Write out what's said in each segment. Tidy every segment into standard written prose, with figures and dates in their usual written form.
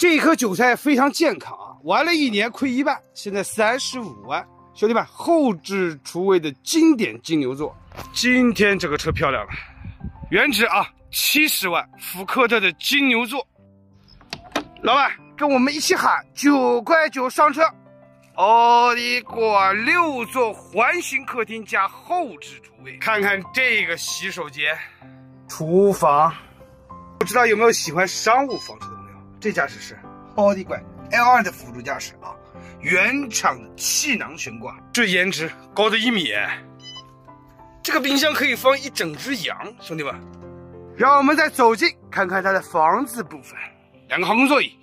这一颗韭菜非常健康啊，玩了1年亏1半，现在35万。兄弟们，后置厨卫的经典金牛座。今天这个车漂亮了，原值啊70万，福克特的金牛座。老板跟我们一起喊9块9上车。奥迪过6座环形客厅加后置厨卫，看看这个洗手间、厨房。不知道有没有喜欢商务房车的朋友？这驾驶室奥迪怪 L2 的辅助驾驶啊，原厂的气囊悬挂，这颜值高的1米。这个冰箱可以放1整只羊，兄弟们。让我们再走近看看它的房子部分，2个航空座椅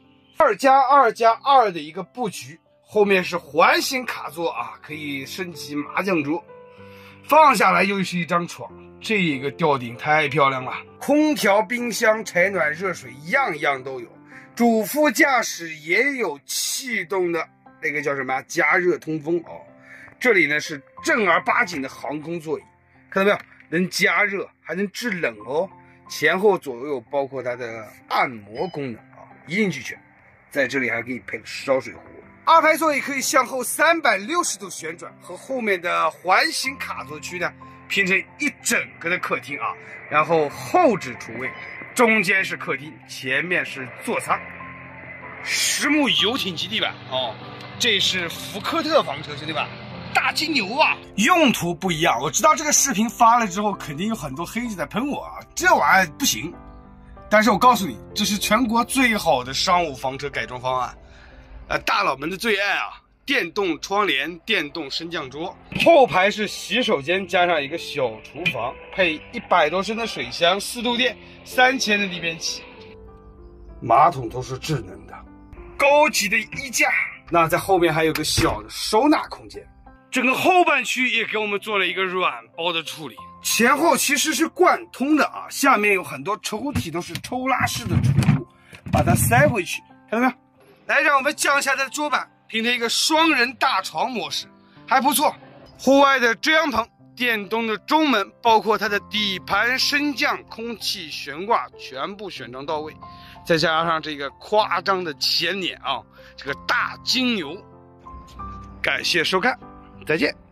，2+2+2的一个布局。后面是环形卡座啊，可以升级麻将桌，放下来又是一张床，这个吊顶太漂亮了。空调、冰箱、采暖、热水样样都有，主副驾驶也有气动的那个叫什么加热通风哦。这里呢是正儿八经的航空座椅，看到没有？能加热还能制冷哦，前后左右包括它的按摩功能啊，一应俱全。在这里还给你配了烧水壶。2排座椅可以向后360度旋转，和后面的环形卡座区呢拼成一整个的客厅啊。然后后置厨卫，中间是客厅，前面是座舱。实木游艇基地板哦，这是福克特房车，兄弟们，大金牛啊！用途不一样，我知道这个视频发了之后，肯定有很多黑子在喷我啊，这玩意儿不行。但是我告诉你，这是全国最好的商务房车改装方案。大佬们的最爱啊！电动窗帘、电动升降桌，后排是洗手间加上一个小厨房，配100多升的水箱，4度电，3000的逆变器，马桶都是智能的，高级的衣架。那在后面还有个小的收纳空间，整个后半区也给我们做了一个软包的处理，前后其实是贯通的啊，下面有很多抽屉都是抽拉式的储物，把它塞回去，看到没有？来，让我们降下它的桌板，拼成一个双人大床模式，还不错。户外的遮阳棚，电动的中门，包括它的底盘升降、空气悬挂，全部选装到位。再加上这个夸张的前脸啊，这个大金牛。感谢收看，再见。